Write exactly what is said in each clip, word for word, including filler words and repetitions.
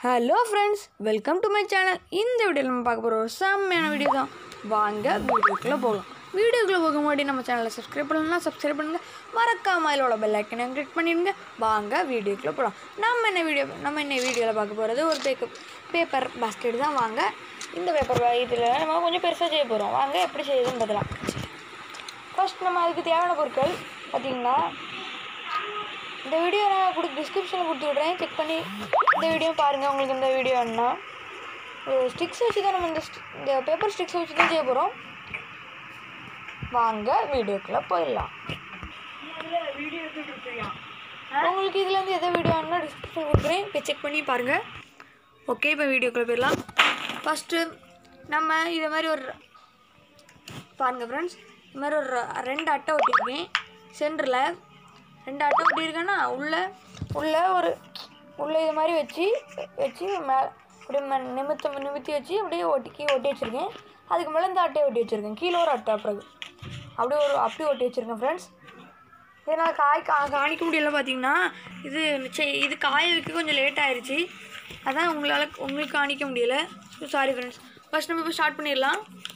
Hello friends, welcome to my channel. இந்த வீடியோவில் நம்ம பார்க்க போகிற ஒரு செம்மையான வீடியோ தான். வாங்க வீடியோக்குள்ளே போகலாம். வீடியோக்குள்ளே போக முன்னாடி நம்ம சேனலை சப்ஸ்கிரைப் பண்ணலாம், சப்ஸ்கிரைப் பண்ணுங்கள். மறக்காம அதிலோட பெல் ஐக்கனை கிளிக் பண்ணிடுங்க. வாங்க வீடியோக்குள்ளே போகலாம். நம்ம என்ன வீடியோ நம்ம என்ன வீடியோவில் பார்க்க போகிறது ஒரு பேக்கப் பேப்பர் பாஸ்கெட் தான். வாங்க இந்த பேப்பர் இதில் நம்ம கொஞ்சம் பெருசாக செய்ய போகிறோம். வாங்க எப்படி செய்யுதுன்னு பார்க்கலாம். ஃபர்ஸ்ட் நம்ம அதுக்கு தேவையான பொருட்கள் பார்த்திங்கன்னா, இந்த வீடியோ நான் கொடு டிஸ்கிரிப்ஷனில் கொடுத்து விட்றேன், செக் பண்ணி இந்த வீடியோ பாருங்கள். உங்களுக்கு இந்த வீடியோ வேணுன்னா ஒரு ஸ்டிக்ஸ் வச்சு தான் நம்ம இந்த இந்த பேப்பர் ஸ்டிக்ஸ் வச்சு தான் செய்ய போகிறோம். வாங்க வீடியோக்குள்ளே போயிடலாம். உங்களுக்கு இதுலேருந்து எதை வீடியோ வேணுன்னா டிஸ்கிரிப்ஷன் கொடுக்குறேன், இப்போ செக் பண்ணி பாருங்கள். ஓகே, இப்போ வீடியோக்குள்ளே போயிடலாம். ஃபஸ்ட்டு நம்ம இதை மாதிரி ஒரு பாருங்கள் ஃப்ரெண்ட்ஸ், இது மாதிரி ஒரு ரெண்டு அட்டை ஒட்டியிருக்கேன். சென்டரில் ரெண்டு அட்டை ஒட்டியிருக்கேன்னா உள்ளே உள்ளே ஒரு உள்ளே இது மாதிரி வச்சு வச்சு மே அப்படியே நிமித்த நிமித்தி வச்சு அப்படியே ஒட்டிக்கி ஒட்டி வச்சுருக்கேன். அதுக்கு மேலே இந்த அட்டையை ஒட்டி வச்சுருக்கேன். கீழே ஒரு அட்டை அப்புறம் அப்படியே ஒரு அப்படி ஒட்டி வச்சுருக்கேன் ஃப்ரெண்ட்ஸ். இதனால் காய் கா காணிக்க முடியல பார்த்தீங்கன்னா, இது இது காய வைக்க கொஞ்சம் லேட் ஆயிடுச்சு, அதான் உங்களால் உங்களுக்கு காணிக்க முடியலை. Sorry friends. ஃபஸ்ட் நம்ம இப்போ ஸ்டார்ட் பண்ணிடலாம்.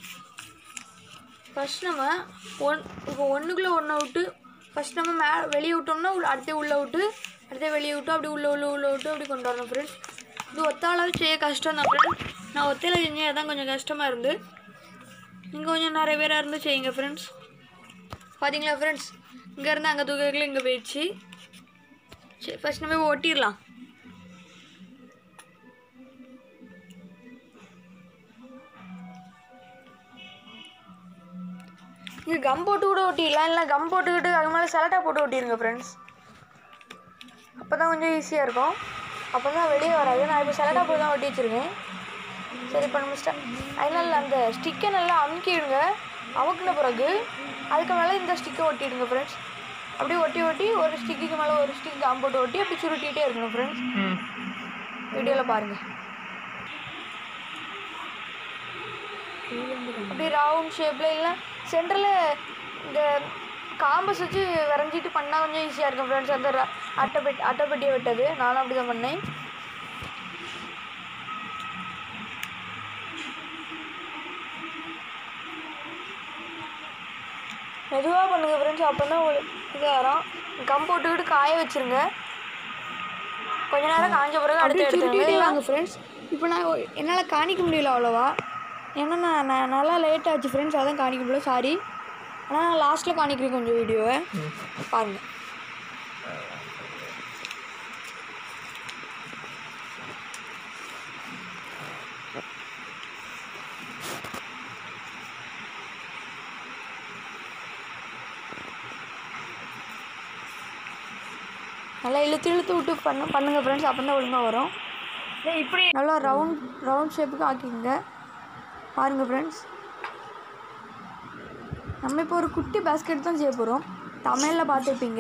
ஃபஸ்ட் நம்ம ஒன் இப்போ ஒன்றுக்குள்ளே ஒன்றை விட்டு ஃபஸ்ட் நம்ம மே வெளியே விட்டோம்னா அடுத்தே உள்ளே விட்டு அடுத்தே வெளியே விட்டு அப்படி உள்ளே உள்ள உள்ளே விட்டு அப்படி கொண்டு வரணும் ஃப்ரெண்ட்ஸ். இது ஒத்தாளாவே செய்ய கஷ்டம் தான் ஃப்ரெண்ட்ஸ். நான் ஒத்தையில் செஞ்சேன், அதான் கொஞ்சம் கஷ்டமாக இருந்து. இங்கே கொஞ்சம் நிறைய பேராக இருந்து செய்யுங்க ஃப்ரெண்ட்ஸ். பார்த்தீங்களா ஃப்ரெண்ட்ஸ், இங்கேருந்து அங்கே தூக்கத்தில் இங்கே போயிடுச்சு. சரி, ஃபஸ்ட் நம்ம ஒட்டிடலாம். இங்கே கம் போட்டு கூட ஒட்டிடலாம், இல்லை கம் போட்டுக்கிட்டு அது மேலே செலட்டாக போட்டு ஒட்டிடுங்க ஃப்ரெண்ட்ஸ். அப்போ தான் கொஞ்சம் ஈஸியாக இருக்கும், அப்போ தான் வெளியே வராது. நான் இப்போ செலட்டாக போட்டு தான் ஒட்டி வச்சுருக்கேன். சரி, இப்போ நம்ம ஸ்ட அதனால் அந்த ஸ்டிக்கை நல்லா அமுக்கிடுங்க. அமுக்கின பிறகு அதுக்கு மேலே இந்த ஸ்டிக்கை ஒட்டிடுங்க ஃப்ரெண்ட்ஸ். அப்படியே ஒட்டி ஒட்டி ஒரு ஸ்டிக்கு மேலே ஒரு ஸ்டிக் கம் போட்டு ஒட்டி அப்படி சுருட்டிகிட்டே இருக்கணும் ஃப்ரெண்ட்ஸ். வீடியோவில் பாருங்கள். அப்படி ரவுண்ட் ஷேப்பில் இல்லை சென்டரில் இந்த காம்பஸ் வச்சு வரைஞ்சிட்டு பண்ணால் கொஞ்சம் ஈஸியாக இருக்கும் ஃப்ரெண்ட்ஸ். அந்த அட்டை பெட்டி அட்டை பெட்டியை விட்டது நானும் அப்படி தான் பண்ணேன். மெதுவாக பண்ணுங்கள் ஃப்ரெண்ட்ஸ், அப்போ தான் உங்களுக்கு இது வரும். கம் போட்டுக்கிட்டு காய வச்சுருங்க. கொஞ்ச நேரம் காஞ்ச பிறகு அடுத்து எடுத்துருங்க ஃப்ரெண்ட்ஸ். இப்போ நான் என்னால் காணிக்க முடியல அவ்வளோவா, ஏன்னா நான் நான் நல்லா லேட் ஆச்சு ஃப்ரெண்ட்ஸ், அதான் காணிக்க முடியல, சாரி. ஆனால் நான் லாஸ்ட்டில் காணிக்கிறேன் கொஞ்சம் வீடியோவை பாருங்கள். நல்லா இழுத்து இழுத்து விட்டு பண்ண பண்ணுங்கள் ஃப்ரெண்ட்ஸ், அப்போ தான் ஒழுங்காக வரும். இப்படி நல்லா ரவுண்ட் ரவுண்ட் ஷேப்புக்கு ஆக்கிக்கோங்க. பாருங்கள் ஃப்ரெண்ட்ஸ், நம்ம இப்போ ஒரு குட்டி பாஸ்கெட் தான் செய்ய போகிறோம். தமிழில் பார்த்துருப்பீங்க.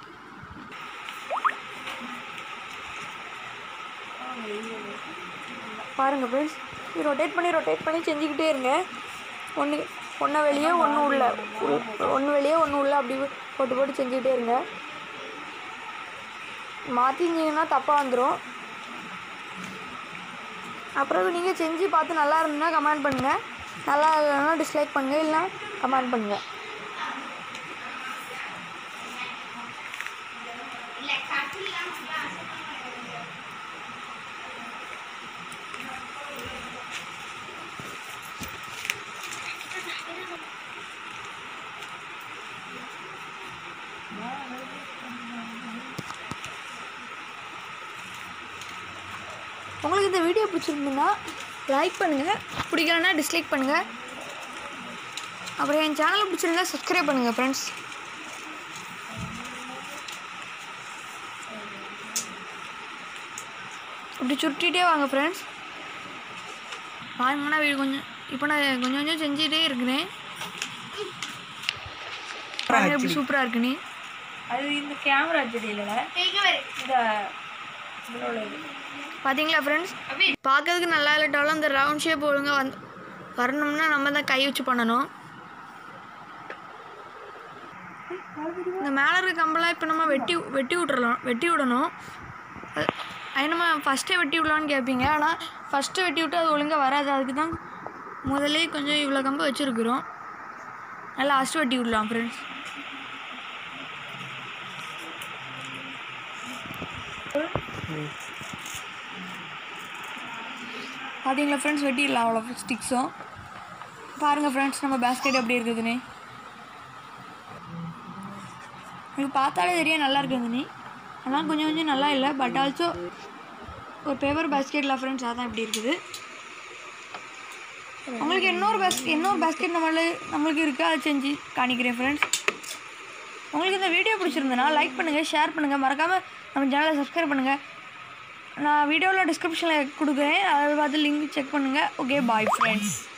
பாருங்கள் ஃப்ரெண்ட்ஸ், இது ரொட்டேட் பண்ணி ரொட்டேட் பண்ணி செஞ்சுக்கிட்டே இருங்க. ஒன்று ஒன்று வெளியே ஒன்று உள்ள ஒன்று வெளியே ஒன்று உள்ள அப்படி போட்டு போட்டு செஞ்சுக்கிட்டே இருங்க. மாற்றிஞ்சிங்கன்னா தப்பாக வந்துடும். அப்புறம் நீங்கள் செஞ்சு பார்த்து நல்லா இருந்ததுன்னா கமெண்ட் பண்ணுங்கள், நல்லா இல்லைன்னா டிஸ்லைக் பண்ணுங்கள், இல்லைனா கமெண்ட் பண்ணுங்கள். உங்களுக்கு இந்த வீடியோ பிடிச்சிருந்துன்னா லைக் பண்ணுங்கள், பிடிக்கலன்னா டிஸ்லைக் பண்ணுங்கள். அப்புறம் என் சேனலை பிடிச்சிருந்தா சப்ஸ்கிரைப் பண்ணுங்கள் ஃப்ரெண்ட்ஸ். இப்படி சுருட்டிகிட்டே வாங்க ஃப்ரெண்ட்ஸ். பாருங்கன்னா வீடு கொஞ்சம் இப்போ நான் கொஞ்சம் கொஞ்சம் செஞ்சுக்கிட்டே இருக்கிறேன். எப்படி சூப்பராக இருக்குன்னு அது இந்த கேமரா செடியில் இந்த பார்த்தீங்களா ஃப்ரெண்ட்ஸ், பார்க்கறதுக்கு நல்லா இல்லாட்டாலும் அந்த ரவுண்ட் ஷேப் ஒழுங்காக வந்து வரணும்னா நம்ம தான் கை வச்சு பண்ணணும். இந்த மேலே இருக்க கம்பெல்லாம் இப்போ நம்ம வெட்டி வெட்டி விட்றலாம் வெட்டி விடணும். அது நம்ம ஃபஸ்ட்டே வெட்டி விடலான்னு கேட்பீங்க. ஆனால் ஃபஸ்ட்டு வெட்டி விட்டு அது ஒழுங்காக வராது. அதுக்கு தான் முதல்லே கொஞ்சம் இவ்வளோ கம்பு வச்சுருக்குறோம். நல்லா லாஸ்ட்டு வெட்டி விடலாம் ஃப்ரெண்ட்ஸ். பார்த்தீங்களா ஃப்ரெண்ட்ஸ், வெட்டிடலாம் அவ்வளோ ஸ்டிக்ஸும். பாருங்கள் ஃப்ரெண்ட்ஸ் நம்ம பேஸ்கெட் எப்படி இருக்குதுன்னு. உங்களுக்கு பார்த்தாலே தெரியும் நல்லா இருக்குதுன்னு. ஆனால் கொஞ்சம் கொஞ்சம் நல்லா இல்லை. பட் ஆல்சோ ஒரு பேப்பர் பேஸ்கெட்டில் ஃப்ரெண்ட்ஸ் அதான் இப்படி இருக்குது. உங்களுக்கு இன்னொரு பேஸ்கெட் இன்னொரு பேஸ்கெட் நம்மள நம்மளுக்கு இருக்குது, அதை செஞ்சு காணிக்கிறேன் ஃப்ரெண்ட்ஸ். உங்களுக்கு இந்த வீடியோ பிடிச்சிருந்ததுன்னா லைக் பண்ணுங்கள், ஷேர் பண்ணுங்கள், மறக்காமல் நம்ம சேனலை சப்ஸ்கிரைப் பண்ணுங்கள். நான் வீடியோவில் டிஸ்கிரிப்ஷனில் கொடுக்குறேன், அதை பார்த்து லிங்க் செக் பண்ணுங்கள். Okay, bye friends.